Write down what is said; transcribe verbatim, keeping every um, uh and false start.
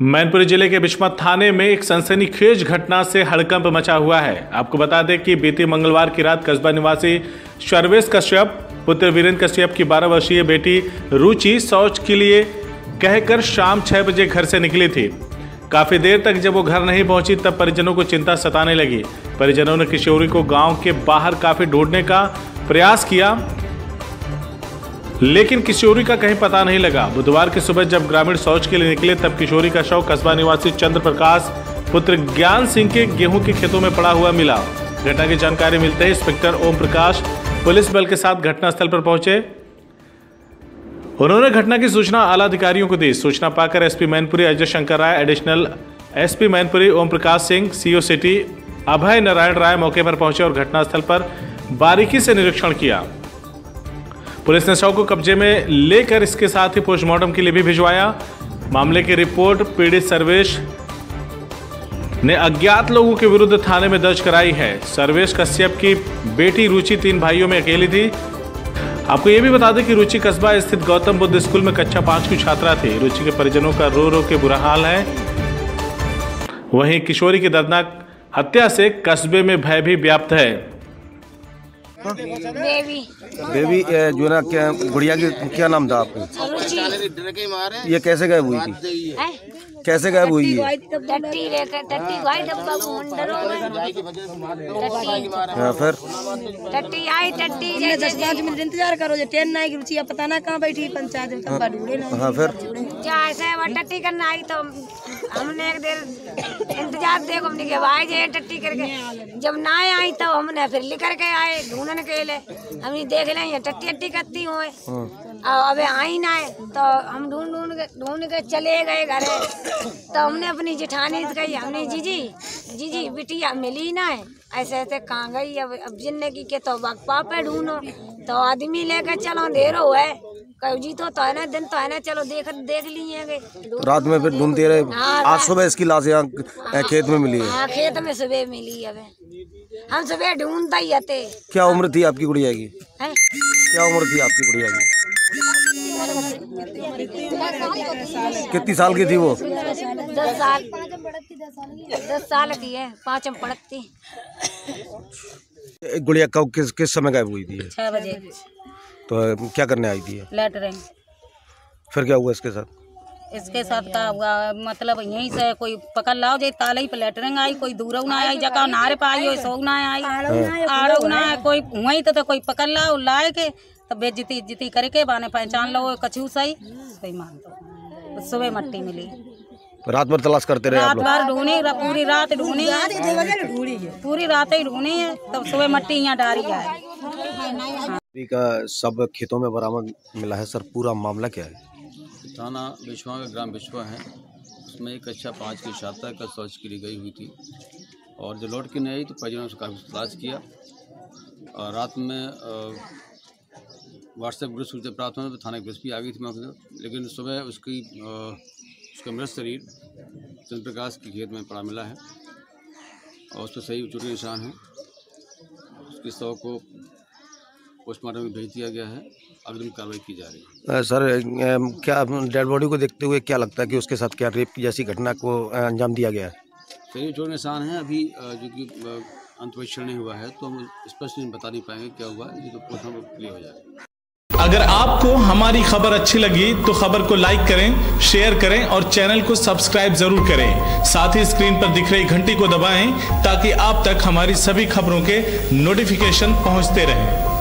मैनपुरी जिले के बिस्मत थाने में एक सनसनीखेज घटना से हड़कंप मचा हुआ है। आपको बता दें कि बीती मंगलवार की रात कस्बा निवासी सर्वेश कश्यप पुत्र वीरेंद्र कश्यप की बारह वर्षीय बेटी रुचि शौच के लिए कहकर शाम छह बजे घर से निकली थी। काफी देर तक जब वो घर नहीं पहुंची तब परिजनों को चिंता सताने लगी। परिजनों ने किशोरी को गांव के बाहर काफी ढूंढने का प्रयास किया, लेकिन किशोरी का कहीं पता नहीं लगा। बुधवार की सुबह जब ग्रामीण शौच के लिए निकले तब किशोरी का शव कस्बा निवासी चंद्र प्रकाश पुत्र ज्ञान सिंह के गेहूं के खेतों में पड़ा हुआ मिला। घटना की जानकारी मिलते ही इंस्पेक्टर ओम प्रकाश पुलिस बल के साथ घटनास्थल पर पहुंचे। उन्होंने घटना की सूचना आला अधिकारियों को दी। सूचना पाकर SP Mainpuri Ajay Shankar Rai, additional SP Mainpuri Om Prakash Singh, CO city Abhay Narayan Rai मौके पर पहुंचे और घटनास्थल पर बारीकी से निरीक्षण किया। पुलिस ने शव को कब्जे में लेकर इसके साथ ही पोस्टमार्टम के लिए भी भिजवाया। मामले की रिपोर्ट पीड़ित सर्वेश ने अज्ञात लोगों के विरुद्ध थाने में दर्ज कराई है। सर्वेश कश्यप की बेटी रुचि तीन भाइयों में अकेली थी। आपको यह भी बता दें कि रुचि कस्बा स्थित गौतम बुद्ध स्कूल में कक्षा पांच की छात्रा थी। रुचि के परिजनों का रो रो के बुरा हाल है। वहीं किशोरी की दर्दनाक हत्या से कस्बे में भय भी व्याप्त है। बेबी बेबी जो ना क्या गुड़िया की क्या नाम था आपका? ये कैसे गायब हुई थी? कैसे गायब हुई है? टट्टी लेकर टट्टी भाई डब्बा मुंडरों में टट्टी हाँ, फिर टट्टी आई टट्टी दस पाँच मिनट इंतजार करो, जो ट्रेन आई रुचि अब पता ना कहाँ बैठी पंचायत में तब ढूंढे ना। हाँ, फिर जैसे वो टट्टी करना आई तो हमने एक देर इंतजार देखो हमने के भाई जे टट्टी करके जब ना आई तो हमने फिर लिकर के आए ढूंढने के लिए। हमने देख ले ये टट्टी टट्टी करती हुए अब आई ना है तो हम ढूंढ ढूंढ के ढूंढ के चले गए घर। तो हमने अपनी जेठानी से कही, हमने जीजी जीजी बिटिया मिली ना है, ऐसे ऐसे कहाँ गई। अब अब जिंदगी के तो पापे ढूंढो तो आदमी लेकर चलो देरो है जी तो तो है ना दिन तो है ना चलो देख देख लिए गए। रात में फिर ढूंढते रहे। हाँ, आज सुबह इसकी लाश यहाँ खेत में मिली है। हाँ, खेत में सुबह मिली है। हम सुबह ढूंढता ही आते। क्या उम्र थी आपकी गुड़िया की? है? क्या उम्र थी आपकी गुड़िया की? कितनी साल की थी वो? दस साल दस साल की है, पाँचम पढ़ती। गुड़िया कब किस किस समय गायब हुई थी? छह बजे। तो क्या करने आई थी? लेटरिंग। फिर क्या हुआ इसके साथ? इसके साथ का हुआ मतलब यहीं से कोई पकड़ लाओ जे ताले पे लेटरिंग आई, कोई दूर ना आई जगह नारे पे आई, सौ ना आई आड़ो ना आई, कोई वहीं तो, तो कोई पकड़ लाओ लाए के तब बेइज्जती इज्जती करके बाने पहचान लो कछू सही कोई मान दो। सुबह मट्टी मिली। रात भर तलाश करते रहे आप लोग? रात भर ढूंढी, पूरी रात ढूंढी है, पूरी रात ही ढूंढी है तब सुबह मट्टी यहाँ डारी है। का सब खेतों में बरामद मिला है सर, पूरा मामला क्या है? थाना बिस्वा का ग्राम बिस्वा है, उसमें एक कक्षा पाँच की छात्रा का शौच के लिए गई हुई थी और जो लौट के नहीं आई तो परिजनों से काफ़ी तलाश किया और रात में व्हाट्सएप ग्रुप सूचना प्राप्त होने पर थाना पुलिस भी आ गई थी मौके पर। लेकिन सुबह उसकी उसका मृत शरीर चंद्र प्रकाश के खेत में पड़ा मिला है और उस पर सही चोट के निशान है। उसके शव को पोस्टमार्टम में भेज दिया गया है, अग्रिम कार्रवाई की जा रही है। सर क्या डेड बॉडी को देखते हुए क्या लगता है कि उसके साथ क्या रेप की जैसी घटना को अंजाम दिया गया है? शरीर चोट निशान है, अभी जो कि अंतपरीक्षण नहीं हुआ है तो हम स्पष्ट नहीं बता नहीं पाएंगे क्या हुआ है, ये तो पोस्टमार्टम क्लियर हो जाएगा। अगर आपको हमारी खबर अच्छी लगी तो खबर को लाइक करें, शेयर करें और चैनल को सब्सक्राइब जरूर करें। साथ ही स्क्रीन पर दिख रही घंटी को दबाएं ताकि आप तक हमारी सभी खबरों के नोटिफिकेशन पहुंचते रहें।